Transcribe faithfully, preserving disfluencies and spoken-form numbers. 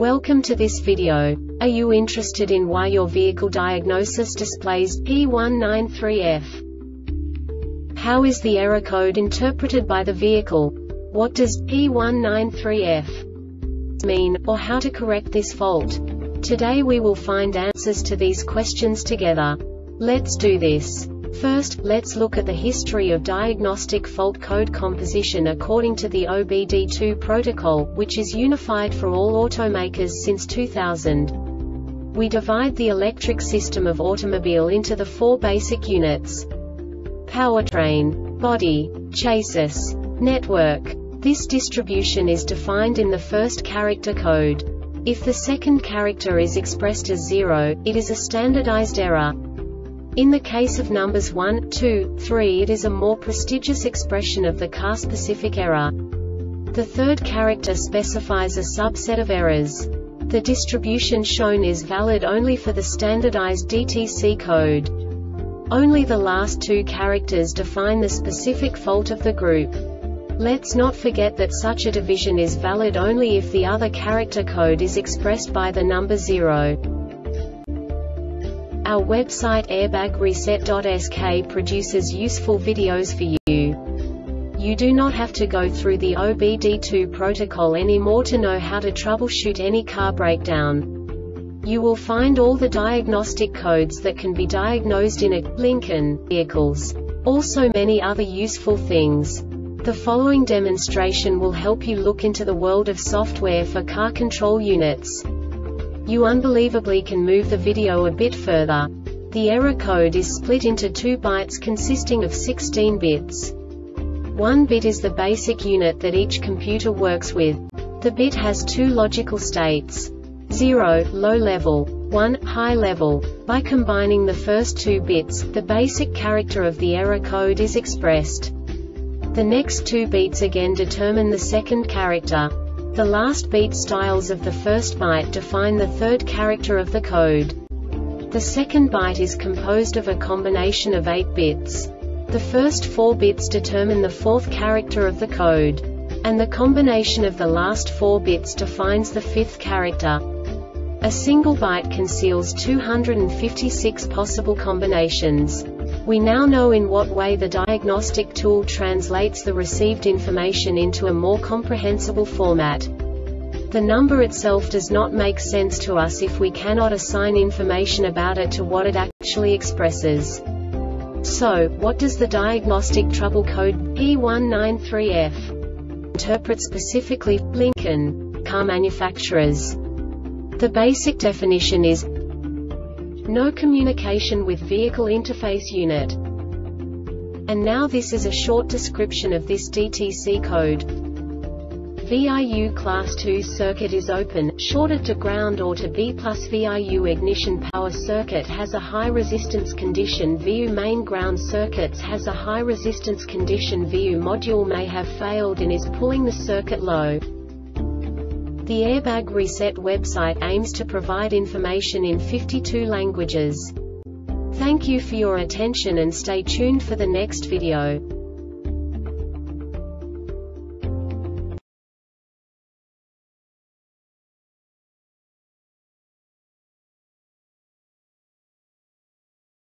Welcome to this video. Are you interested in why your vehicle diagnosis displays P one nine three F? How is the error code interpreted by the vehicle? What does P one nine three F mean, or how to correct this fault? Today we will find answers to these questions together. Let's do this. First, let's look at the history of diagnostic fault code composition according to the O B D two protocol, which is unified for all automakers since two thousand. We divide the electric system of automobile into the four basic units: powertrain, body, chassis, network. This distribution is defined in the first character code. If the second character is expressed as zero, it is a standardized error. In the case of numbers one, two, three, it is a more prestigious expression of the car-specific error. The third character specifies a subset of errors. The distribution shown is valid only for the standardized D T C code. Only the last two characters define the specific fault of the group. Let's not forget that such a division is valid only if the other character code is expressed by the number zero. Our website airbag reset dot S K produces useful videos for you. You do not have to go through the O B D two protocol anymore to know how to troubleshoot any car breakdown. You will find all the diagnostic codes that can be diagnosed in a Lincoln vehicles. Also many other useful things. The following demonstration will help you look into the world of software for car control units. You unbelievably can move the video a bit further. The error code is split into two bytes consisting of sixteen bits. One bit is the basic unit that each computer works with. The bit has two logical states: zero, low level, one, high level. By combining the first two bits, the basic character of the error code is expressed. The next two bits again determine the second character. The last beat styles of the first byte define the third character of the code. The second byte is composed of a combination of eight bits. The first four bits determine the fourth character of the code. And the combination of the last four bits defines the fifth character. A single byte conceals two hundred fifty-six possible combinations. We now know in what way the diagnostic tool translates the received information into a more comprehensible format. The number itself does not make sense to us if we cannot assign information about it to what it actually expresses. So, what does the diagnostic trouble code P one nine three F interpret specifically for Lincoln car manufacturers? The basic definition is no communication with vehicle interface unit. And now this is a short description of this D T C code. V I U class two circuit is open, shorted to ground or to B plus. V I U ignition power circuit has a high resistance condition. V I U main ground circuits has a high resistance condition. V I U module may have failed and is pulling the circuit low. The Airbag Reset website aims to provide information in fifty-two languages. Thank you for your attention and stay tuned for the next video.